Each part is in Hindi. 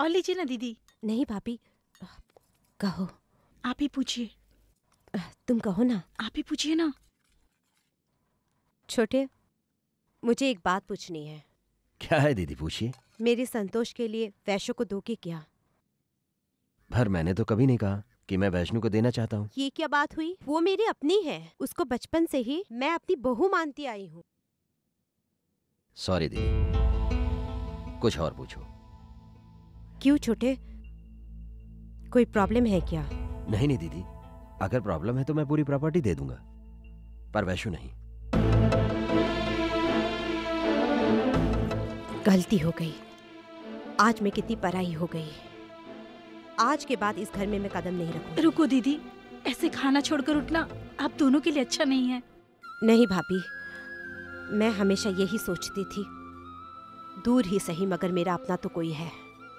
और लीजिए ना दीदी। नहीं भाभी, कहो। आप ही पूछिए। तुम कहो ना। आप ही पूछिए ना। छोटे, मुझे एक बात पूछनी है। क्या है दीदी, पूछिए। मेरे संतोष के लिए वैश्य को दोगे क्या? पर मैंने तो कभी नहीं कहा कि मैं वैष्णु को देना चाहता हूँ। ये क्या बात हुई? वो मेरी अपनी है, उसको बचपन से ही मैं अपनी बहू मानती आई हूँ। सॉरी दीदी, कुछ और पूछो। क्यों छोटे, कोई प्रॉब्लम है क्या? नहीं नहीं दीदी, अगर प्रॉब्लम है तो मैं पूरी प्रॉपर्टी दे दूंगा, पर वैष्णु नहीं। गलती हो गई। आज मैं कितनी पराई हो गई। आज के बाद इस घर में मैं कदम नहीं रखूंगी। रुको दीदी, ऐसे खाना छोड़कर उठना आप दोनों के लिए अच्छा नहीं है। नहीं भाभी, मैं हमेशा यही सोचती थी, दूर ही सही मगर मेरा अपना तो कोई है।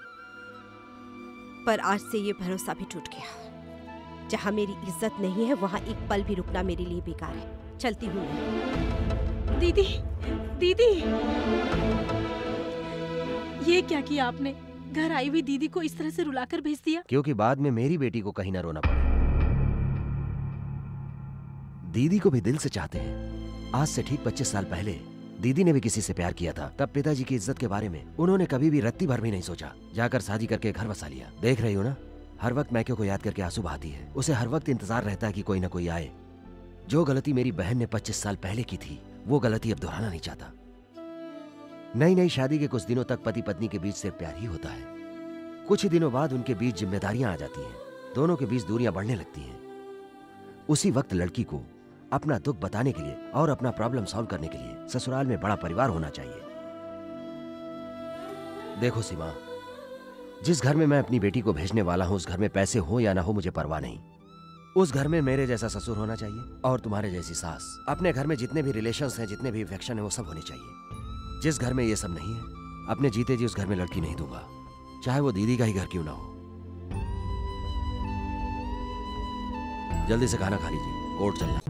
पर आज से ये भरोसा भी टूट गया। जहां मेरी इज्जत नहीं है वहां एक पल भी रुकना मेरे लिए बेकार है। चलती हूँ मैं। दीदी, दीदी, ये क्या किया आपने? घर आई हुई दीदी को इस तरह से रुलाकर भेज दिया। क्योंकि बाद में मेरी बेटी को कहीं ना रोना पड़े। दीदी को भी दिल से चाहते हैं। आज से ठीक 25 साल पहले दीदी ने भी किसी से प्यार किया था। तब पिताजी की इज्जत के बारे में उन्होंने कभी भी रत्ती भर भी नहीं सोचा। जाकर शादी करके घर बसा लिया। देख रही हो ना, हर वक्त मैके को याद करके आंसू बहाती है। उसे हर वक्त इंतजार रहता है कि कोई ना कोई आए। जो गलती मेरी बहन ने 25 साल पहले की थी, वो गलती अब दोहराना नहीं चाहता। नई नई शादी के कुछ दिनों तक पति पत्नी के बीच सिर्फ प्यार ही होता है। कुछ ही दिनों बाद उनके बीच जिम्मेदारियां आ जाती हैं। दोनों के बीच दूरियां बढ़ने लगती हैं। उसी वक्त लड़की को अपना दुख बताने के लिए और अपना प्रॉब्लम सॉल्व करने के लिए ससुराल में बड़ा परिवार होना चाहिए। देखो सीमा, जिस घर में मैं अपनी बेटी को भेजने वाला हूं, उस घर में पैसे हो या ना हो मुझे परवाह नहीं। उस घर में मेरे जैसा ससुर होना चाहिए और तुम्हारे जैसी सास। अपने घर में जितने भी रिलेशंस हैं, जितने भी अफेक्शन है, वो सब होने चाहिए। जिस घर में ये सब नहीं है, अपने जीते जी उस घर में लड़की नहीं दूंगा, चाहे वो दीदी का ही घर क्यों ना हो। जल्दी से खाना खा लीजिए, कोर्ट चलना।